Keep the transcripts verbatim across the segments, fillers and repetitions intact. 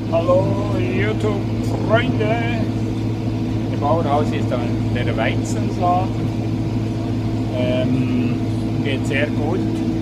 Hallo YouTube-Freunde! Im Bauernhaus ist dann der Weizensaat. Ähm, geht sehr gut.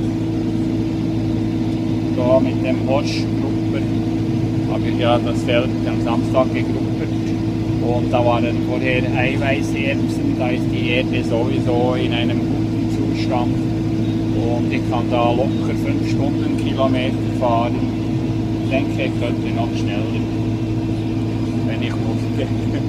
Da mit dem Horschgrupper habe ich ja das Feld am Samstag gegruppert. Und da waren vorher Eiweißerbsen, da ist die Erde sowieso in einem guten Zustand. Und ich kann da locker fünf Stundenkilometer fahren. Ich denke, ich könnte noch schneller, wenn ich musste.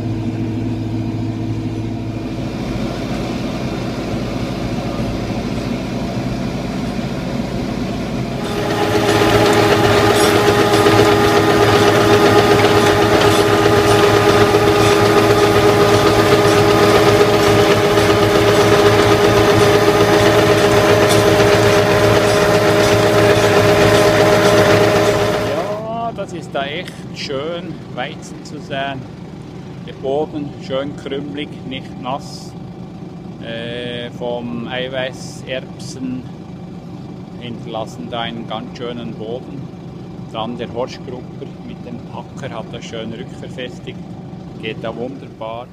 Das ist da echt schön, Weizen zu sehen. Der Boden schön krümelig, nicht nass. Äh, vom Eiweißerbsen hinterlassen da einen ganz schönen Boden. Dann der Horschgrupper mit dem Packer hat das schön rückverfestigt. Geht da wunderbar.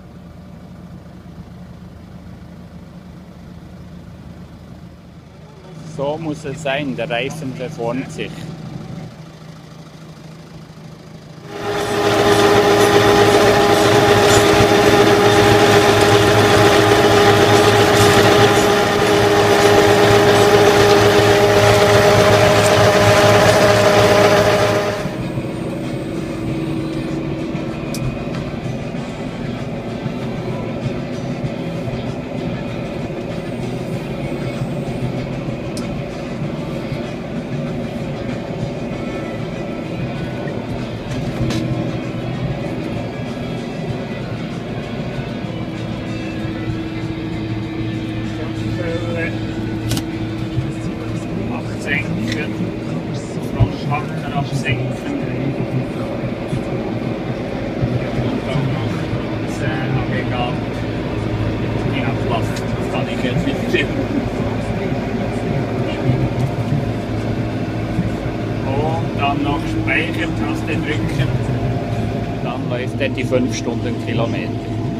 So muss es sein, der Reifen verformt sich. Absenken, Frontpacker absenken und dann noch das äh, Aggregat in Ablassen. Das kann ich jetzt nicht filmen. Und dann noch Speichertaste drücken, dann läuft er die fünf Stundenkilometer.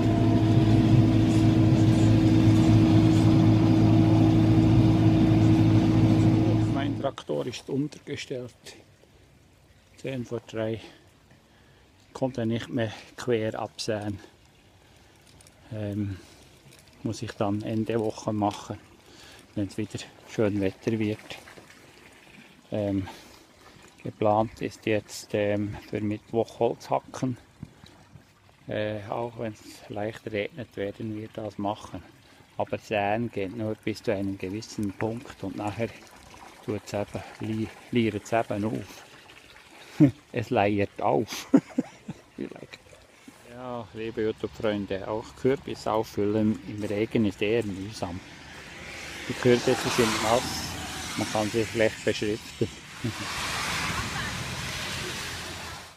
Der Traktor ist untergestellt. zehn vor drei. Konnte nicht mehr quer absäen. Ähm, muss ich dann Ende Woche machen, wenn es wieder schön Wetter wird. Ähm, geplant ist jetzt ähm, für Mittwoch Holz hacken. Äh, auch wenn es leicht regnet, werden wir das machen. Aber säen geht nur bis zu einem gewissen Punkt und nachher tut es eben, liert es eben auf. Es leiert auf. Vielleicht. Ja, liebe YouTube-Freunde, auch Kürbis auffüllen im Regen ist eher mühsam. Die Kürbisse sind nass, man kann sie schlecht beschriften.